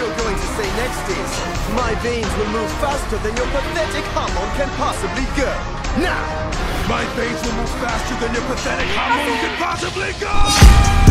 you're going to say next is, my veins will move faster than your pathetic Hamon can possibly go. Now! My veins will move faster than your pathetic Hamon can possibly go!